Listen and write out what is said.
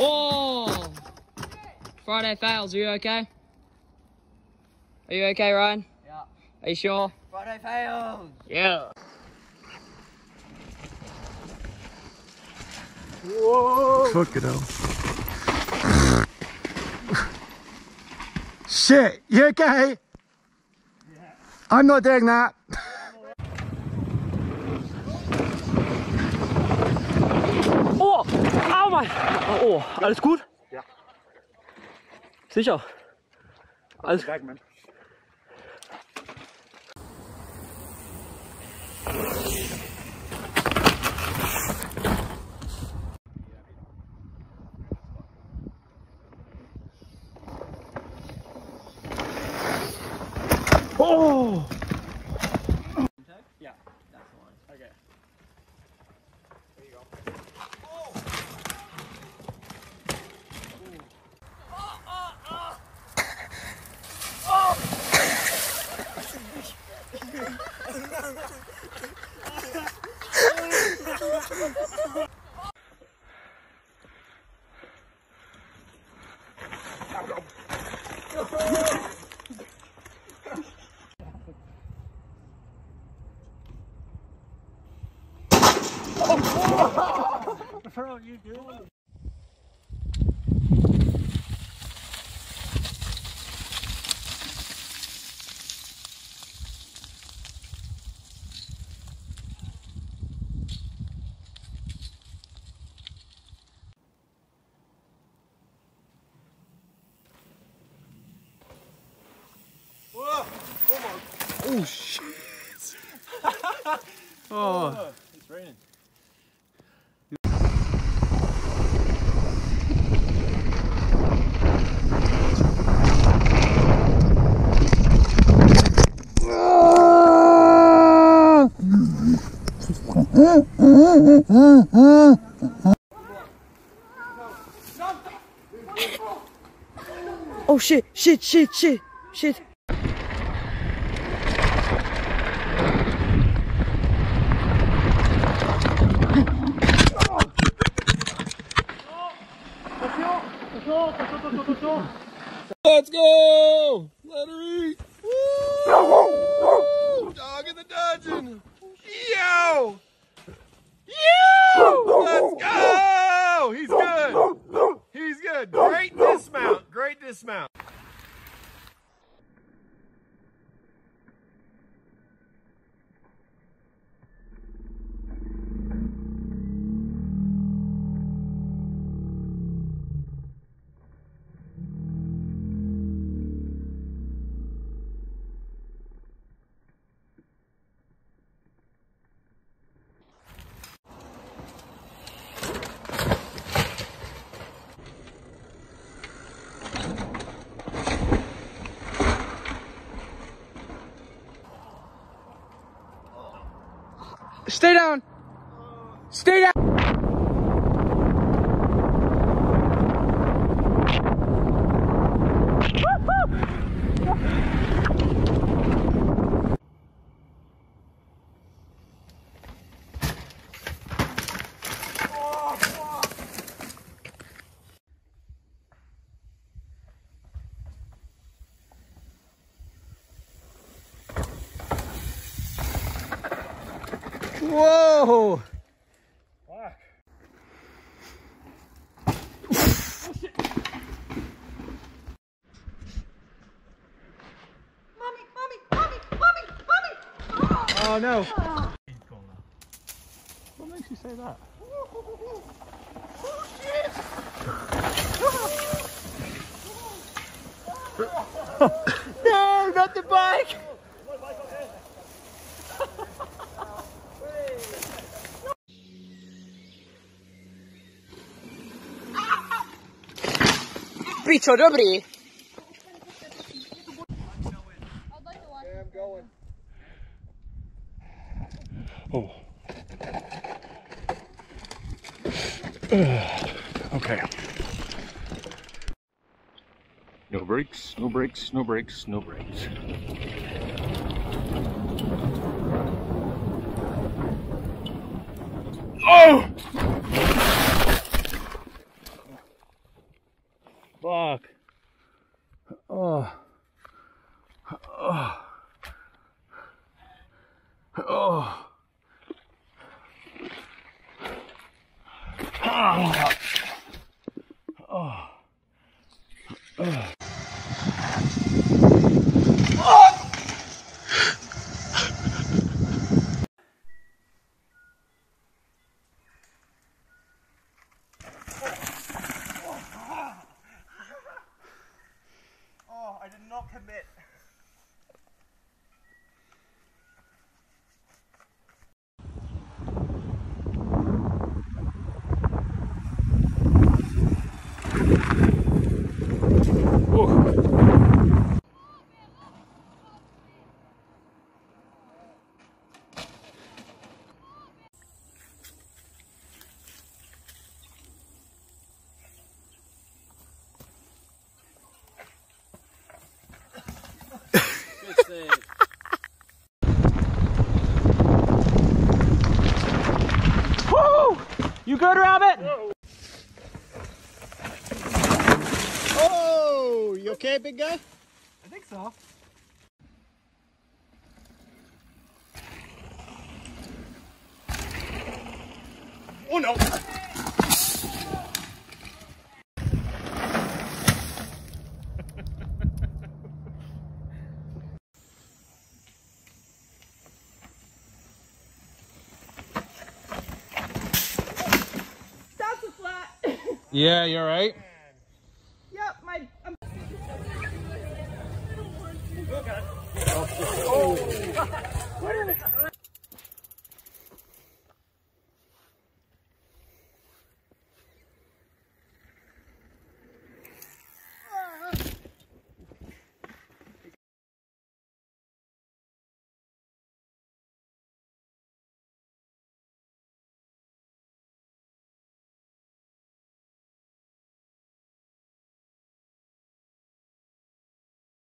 Oh! Friday fails, are you okay? Are you okay, Ryan? Yeah. Are you sure? Friday fails! Yeah. Whoa! Fuck it hell. Shit, you okay? Yeah. I'm not doing that. Oh! Au Mann! Oh, alles gut? Ja. Sicher? Alles weg, Mann. Oh! Yeah, that's the one. Okay. There you go. Bro, you doing? Oh shit! Oh, it's raining. Oh shit, shit, shit, shit, shit. Let's go! Let her eat! Woo! Dog in the dungeon! Yo! Yo! Let's go! He's good! He's good! Great dismount! Great dismount! Stay down! Stay down! Whoa! Fuck. Oh no! What makes you say that? No, not the bike! Bicho dobry! Yeah, I'm going. Oh. Okay. No brakes, no brakes, no brakes, no brakes. Oh! fuck. Oh. Oh. Oh. Oh. Oh. Oh. Oh, I did not commit. Woo! You good, Rabbit? Oh, you okay, big guy? I think so. Oh no! That's a flat. Yeah, you're right. Yep, Oh.